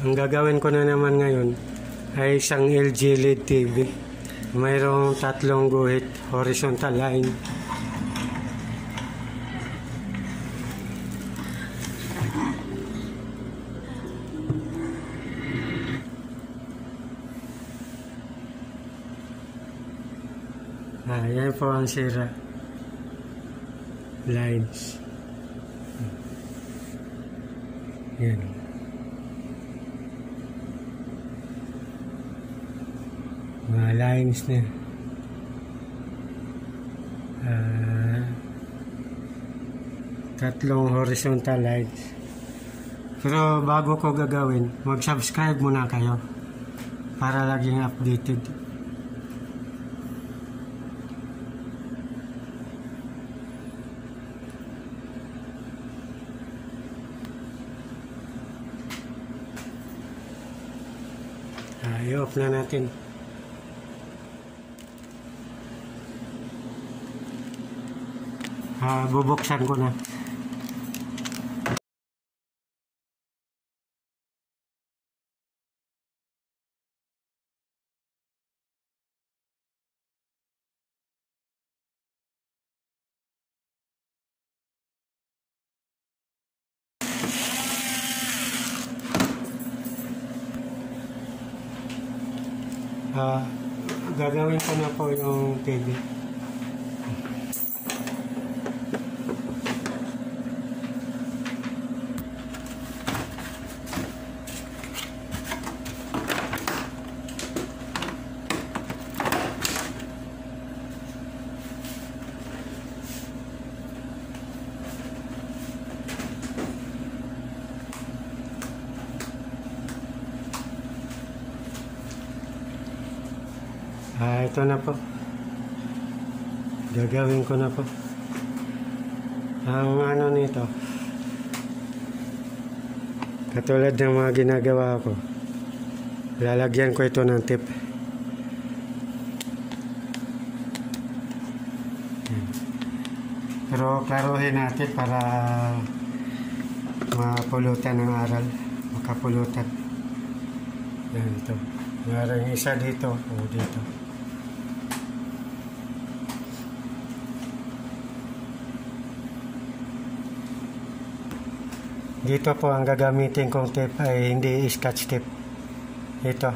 Ang gagawin ko na naman ngayon ay isang LG LED TV. Mayroong 3 guhit horizontal line. Yan po ang sira. Lines. Yan. Mga lines na. Tatlong horizontal lines. Pero bago ko gagawin, mag-subscribe muna kayo para laging updated. I-off na natin. Bubuksan ko na. Gagawin ko na po yung TV. Ito na po. Gagawin ko na po. Ang ano nito, katulad ng mga ginagawa ko, lalagyan ko ito ng tip. Pero klaruhin natin para mapulutan ng aral, makapulutan. Yan ito. Mayroong isa dito o dito. Dito po ang gagamitin kong tape ay hindi scotch tape. Ito.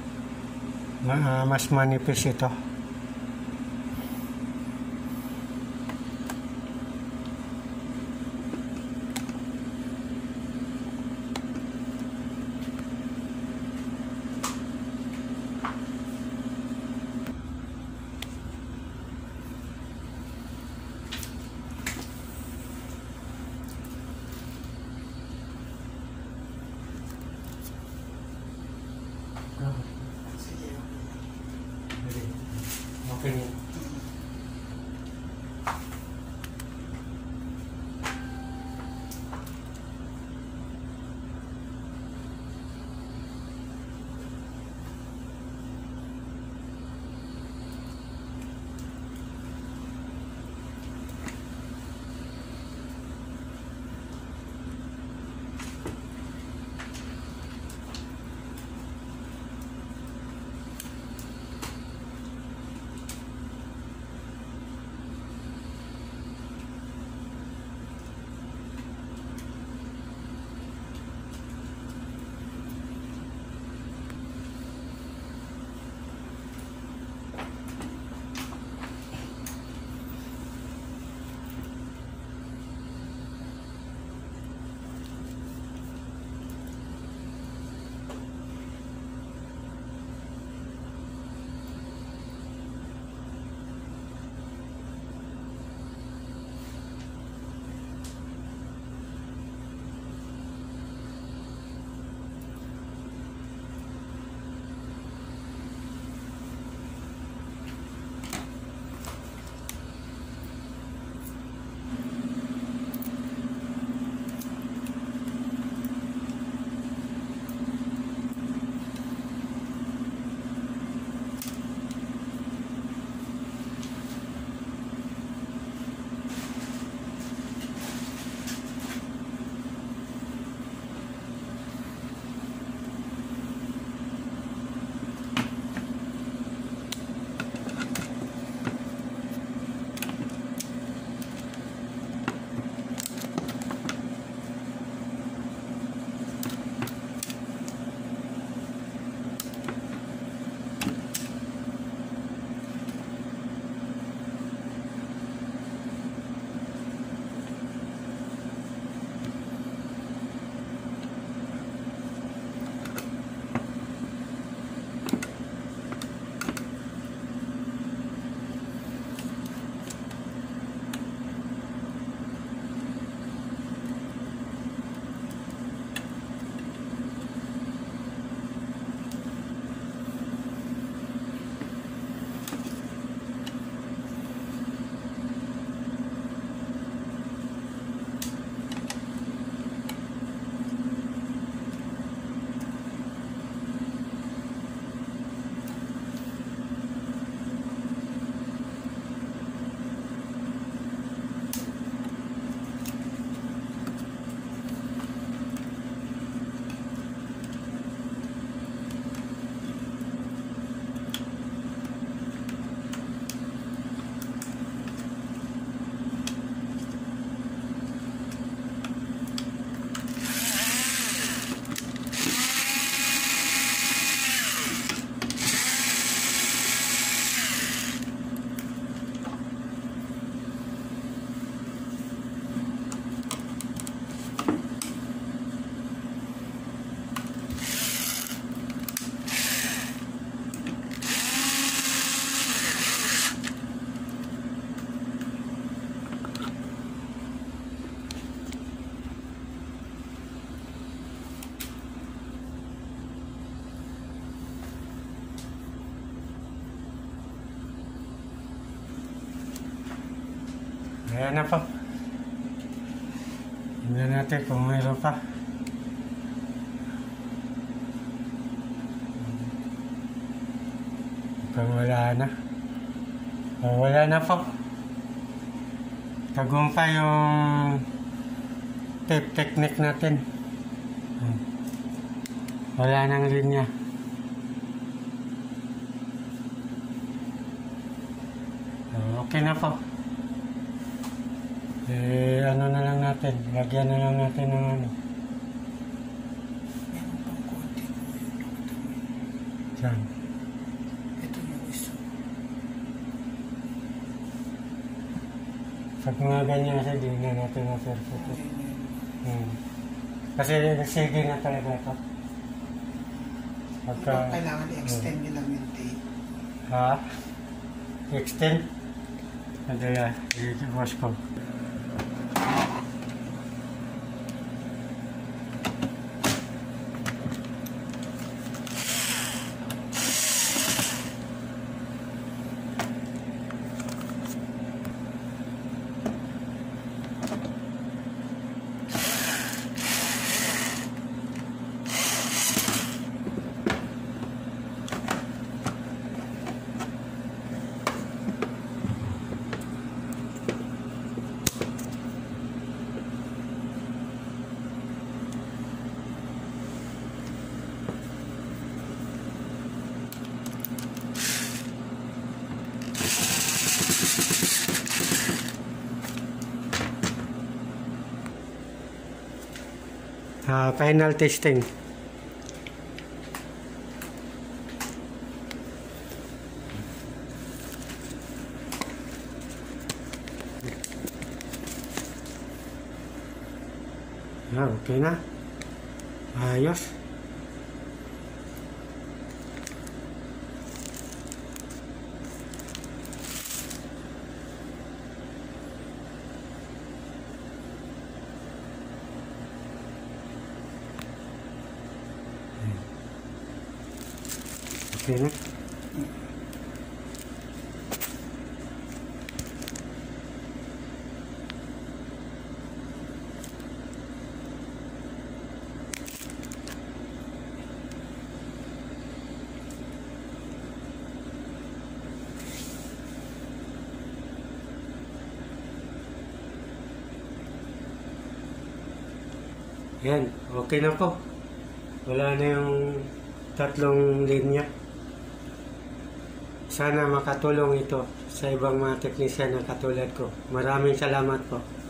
Mas manipis ito. Ayan na po. Tingnan natin kung mayroon pa. Kung wala na. Wala na po. Tagumpay yung tape technique natin. Wala nang linya. Okay na po. Ano na lang natin. Lagyan na lang natin ng ano. Meron pang konti po yun. Diyan. Ito yung isa. Pag mga ganyan kasi, di na natin na-surface. Kasi sige na talaga ito. Pagka... Kailangan i-extend nyo lang yung tape. Ha? Extend? Adala, i-wash ko. Final testing. Okay na. Ayos. Okay na. Yan, okay na po. Wala na yung tatlong linya. Sana makatulong ito sa ibang mga teknisyan na katulad ko. Maraming salamat po.